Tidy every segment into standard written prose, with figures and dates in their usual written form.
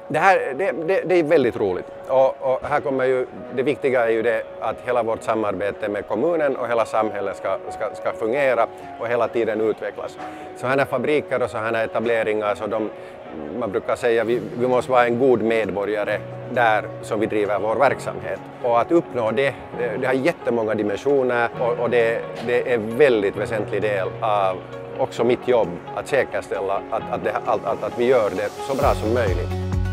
Det är väldigt roligt. Och här kommer ju, det viktiga är ju det att hela vårt samarbete med kommunen och hela samhället ska fungera och hela tiden utvecklas. Så här fabriker och så här etableringar, så man brukar säga att vi måste vara en god medborgare där som vi driver vår verksamhet. Och att uppnå det har jättemånga dimensioner och det är en väldigt väsentlig del av också mitt jobb att säkerställa att vi gör det så bra som möjligt.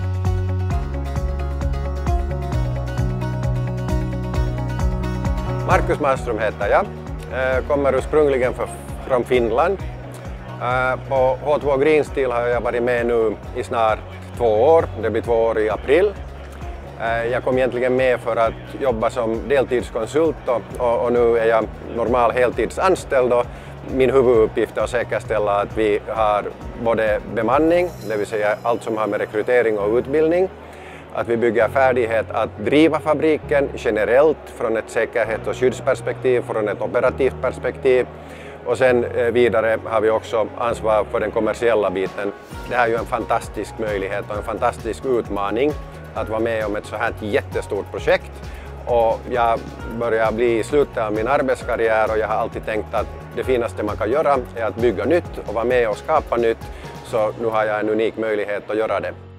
Markus Marström heter jag, kommer ursprungligen från Finland. På H2 Green Steel har jag varit med nu i snart 2 år, det blir 2 år i april. Jag kom egentligen med för att jobba som deltidskonsult och nu är jag normal heltidsanställd. Min huvuduppgift är att säkerställa att vi har både bemanning, det vill säga allt som har med rekrytering och utbildning. Att vi bygger färdighet att driva fabriken generellt från ett säkerhets- och skyddsperspektiv, från ett operativt perspektiv. Och sen vidare har vi också ansvar för den kommersiella biten. Det här är ju en fantastisk möjlighet och en fantastisk utmaning att vara med om ett så här jättestort projekt. Och jag börjar bli i slutet av min arbetskarriär och jag har alltid tänkt att det finaste man kan göra är att bygga nytt och vara med och skapa nytt. Så nu har jag en unik möjlighet att göra det.